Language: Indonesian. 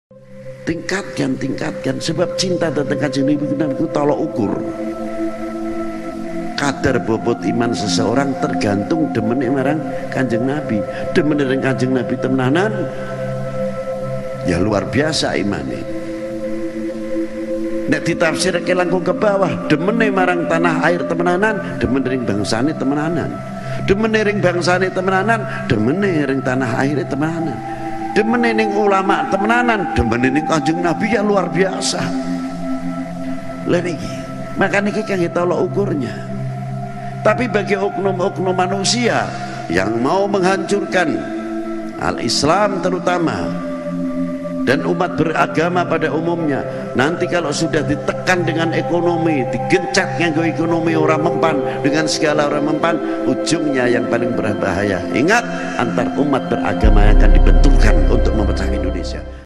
tingkatkan sebab cinta tentang Kanjeng Nabi itu tolok ukur. Kadar bobot iman seseorang tergantung demen marang Kanjeng Nabi. Demen marang Kanjeng Nabi temenanan, ya luar biasa imane. Nek ditafsirke langkung ke bawah, demen marang tanah air temenanan, demen ring bangsane temenanan. Demen ring bangsane temenanan, demen ring tanah air temenanan. Demen ning ulama temenanan, demen ning Kanjeng Nabi ya luar biasa. Lah niki, maka niki kangge tolok ukurnya. Tapi bagi oknum-oknum manusia yang mau menghancurkan al-Islam terutama dan umat beragama pada umumnya, nanti kalau sudah ditekan dengan ekonomi, digencet nganggo ekonomi orang mempan, dengan segala orang mempan, ujungnya yang paling berbahaya. Ingat, antar umat beragama yang akan dibenturkan untuk memecah Indonesia.